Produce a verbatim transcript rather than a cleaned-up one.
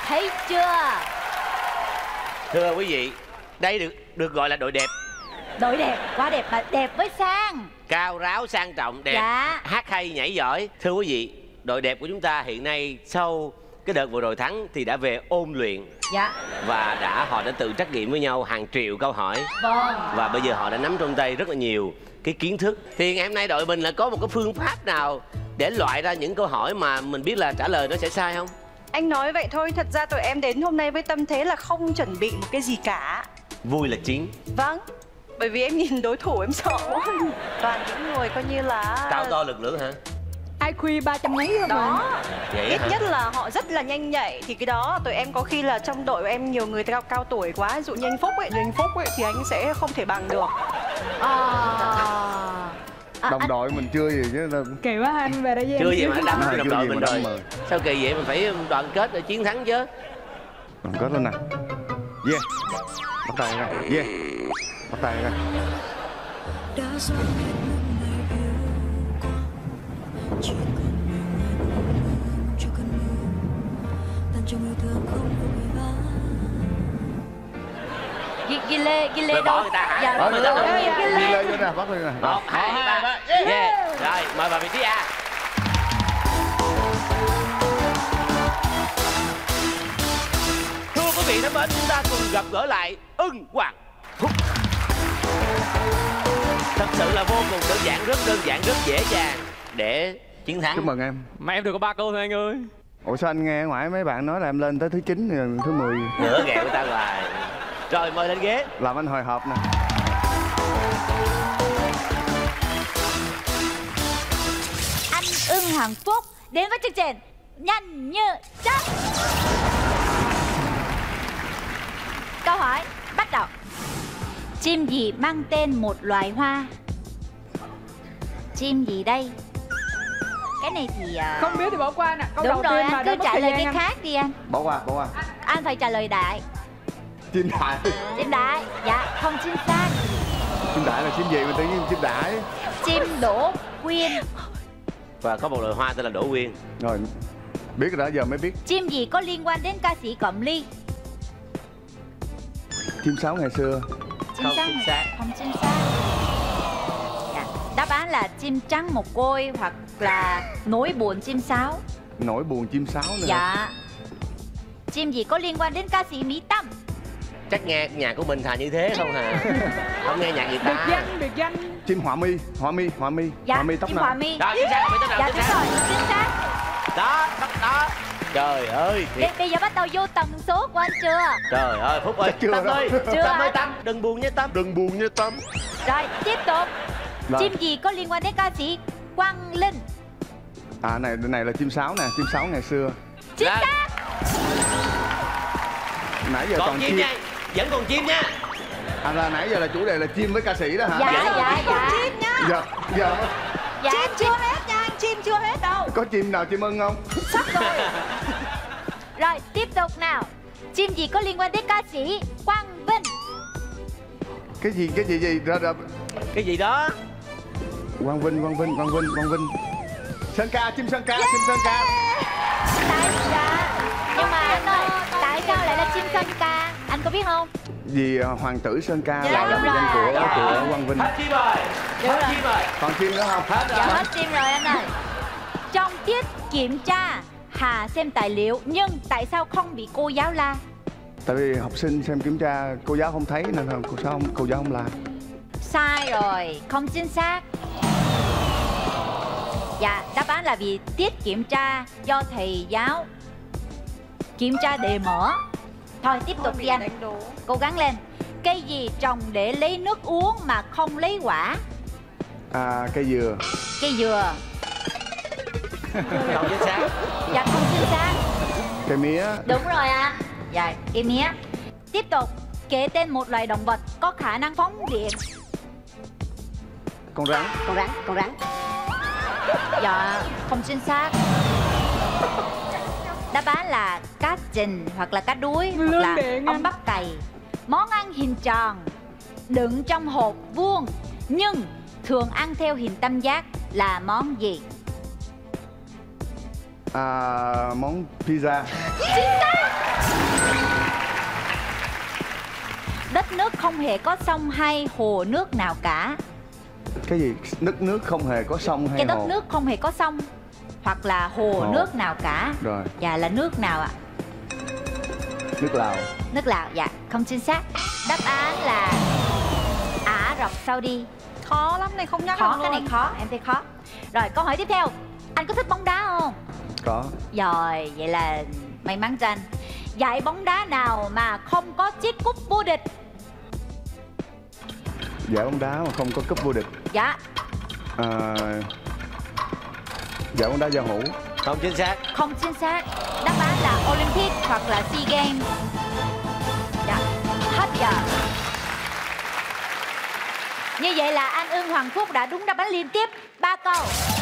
thấy chưa? Thưa quý vị, đây được được gọi là đội đẹp. Đội đẹp, quá đẹp mà đẹp với sang. Cao ráo sang trọng, đẹp, dạ. Hát hay, nhảy giỏi. Thưa quý vị, đội đẹp của chúng ta hiện nay sau cái đợt vừa rồi thắng thì đã về ôn luyện. Dạ. Và đã họ đã tự trắc nghiệm với nhau hàng triệu câu hỏi. Vâng. Và bây giờ họ đã nắm trong tay rất là nhiều cái kiến thức. Thì ngày hôm nay đội mình là có một cái phương pháp nào để loại ra những câu hỏi mà mình biết là trả lời nó sẽ sai không? Anh nói vậy thôi, thật ra tụi em đến hôm nay với tâm thế là không chuẩn bị một cái gì cả. Vui là chính. Vâng, bởi vì em nhìn đối thủ em sợ quá. Toàn những người coi như là Cao to lực lưỡng hả? i kiu ba trăm mấy không đó. Vậy Ít hả? nhất là họ rất là nhanh nhạy. Thì cái đó tụi em có khi là trong đội của em nhiều người cao, cao tuổi quá. Ví dụ như anh Phúc ấy, anh Phúc ấy thì anh sẽ không thể bằng được. À... À, đồng anh... đội mình chưa gì chứ là... Kỳ quá anh về đây với chưa em. gì mà anh đâm À, cho đồng chưa đội gì mình mà rồi. đâm mà. Sao kỳ vậy, mình phải đoàn kết để chiến thắng chứ. Đoàn kết lên nè. Yeah. Bắt tay ra. Yeah. Bắt tay ra. Ghi, ghi lê, ghi lê Rồi đâu? bỏ người ta hả? Dạ, Bỏ người ta rồi, hả? ghi Đi lê. lên cho nè, bắt lên nè. Một, hai, ba. Yeah. Rồi, mời vào vị trí A. Thưa quý vị thân mến, chúng ta cùng gặp gỡ lại Ưng Hoàng Phúc. Thật sự là vô cùng đơn giản, rất đơn giản, rất dễ dàng để chiến thắng. Chúc mừng em. Mà em được có ba câu thôi anh ơi. Ủa sao anh nghe ở ngoài mấy bạn nói là em lên tới thứ chín, thứ mười. Nửa ghẹo người ta hoài. Rồi mời lên ghế. Làm anh hồi hộp nè. Anh Ưng Hoàng Phúc đến với chương trình Nhanh Như Chớp. Câu hỏi bắt đầu. Chim gì mang tên một loài hoa? Chim gì đây? Cái này thì uh... Không biết thì bỏ qua nè. Câu đúng đầu rồi, tiên mà anh đã cứ mất trả thời lời gian cái anh. khác đi anh. Bỏ qua, bỏ qua. Anh phải trả lời đại. Chim đại. Chim đại. Dạ không chính xác. Chim đại là chim gì mà tự nhiên chim đại? Chim đỗ quyên. Và có một loài hoa tên là Đỗ Quyên. Rồi, biết rồi đó, giờ mới biết. Chim gì có liên quan đến ca sĩ Cẩm Ly? Chim sáo ngày xưa. Chính Không xác chính này. xác. Không chính xác. Dạ. Đáp án là chim trắng một côi hoặc là nỗi buồn chim sáo. Nỗi buồn chim sáo nữa. Dạ. Chim gì có liên quan đến ca sĩ Mỹ Tâm? Chắc nghe nhạc của mình thà như thế không hả? Không nghe nhạc gì Biệt ta. danh, biệt danh. Chim họa mi, họa mi, họa mi. Dạ, Họa mi tóc chim nào? Hòa Mi. Đó, chính xác, chính xác, Dạ chính đúng xác. rồi, chính xác. Đó, đó, đó. Trời ơi. Bây, bây giờ bắt đầu vô tần số của anh chưa? Trời ơi, Phúc ơi. Chưa Tâm đâu. ơi, Chưa Tâm ơi anh. Tâm, đừng buồn nha Tâm. Đừng buồn như Tâm. Rồi, tiếp tục. Rồi. Chim gì có liên quan đến ca sĩ Quang Linh? À này này là chim sáo nè, chim sáo ngày xưa. Chính Dạ. xác. Nãy giờ Còn toàn chim chim. nha, vẫn còn chim nha. À là nãy giờ là chủ đề là chim với ca sĩ đó hả? Dạ, Dạ. dạ, dạ. Chim nha. Giờ giờ Dạ, Chim chưa hết nha anh, chim chưa hết đâu. có chim nào chim ưng không? Sắp rồi. Rồi, tiếp tục nào. Chim gì có liên quan đến ca sĩ Quang Vinh? Cái gì cái gì gì ra ra. Cái gì đó? Quang Vinh, Quang Vinh, Quang Vinh, Quang Vinh. Sơn ca, chim sơn ca, chim sơn ca. Tại dạ. Nhưng mà anh ơi, tại sao lại là chim sơn ca? Anh có biết không? Vì uh, hoàng tử sơn ca Dạ, là đúng biệt danh rồi. của Dạ. của Quang Vinh. Hết chim rồi. Đúng Hết rồi. chim rồi. Còn chim nữa không? Hết rồi. Dạ hết chim rồi anh ơi. Trong tiết kiểm tra, Hà xem tài liệu nhưng tại sao không bị cô giáo la? Tại vì học sinh xem kiểm tra cô giáo không thấy nên là cô giáo không cô giáo không làm. Sai rồi, không chính xác. Dạ, đáp án là vì tiết kiểm tra do thầy giáo kiểm tra đề mở. Thôi tiếp tục đi anh. Cố gắng lên. Cây gì trồng để lấy nước uống mà không lấy quả? À cây dừa. Cây dừa. Không chính xác. Dạ không chính xác. Cây mía. Đúng rồi ạ. À. Dạ, cây mía. Tiếp tục. Kể tên một loài động vật có khả năng phóng điện. Con rắn. Con rắn, con rắn. Dạ, không chính xác. Đáp án là cá trình hoặc là cá đuối hoặc Lương là điện ong anh. bắp cày. Món ăn hình tròn, đựng trong hộp vuông nhưng thường ăn theo hình tam giác là món gì? À, món pizza. Chính xác. Đất nước không hề có sông hay hồ nước nào cả. Cái gì? Đất nước không hề có sông hay Cái đất hồ? nước không hề có sông hoặc là hồ, Hồ. nước nào cả. Rồi. Dạ là nước nào ạ? Nước Lào. Nước Lào, dạ không chính xác. Đáp án là Ả Rập Saudi. Khó lắm này, không nhắc Khó, được cái này luôn. khó, em thấy khó. Rồi câu hỏi tiếp theo, anh có thích bóng đá không? Có. Rồi, vậy là may mắn cho anh. Giải bóng đá nào mà không có chiếc cúp vô địch? Giải bóng đá mà không có cúp vô địch. Dạ, À, giải bóng đá giao hữu. Không chính xác. không chính xác. Đáp án là Olympic hoặc là SEA Games. Dạ, hết giờ. Như vậy là An Ưng, Hoàng Phúc đã đúng đáp án liên tiếp ba câu.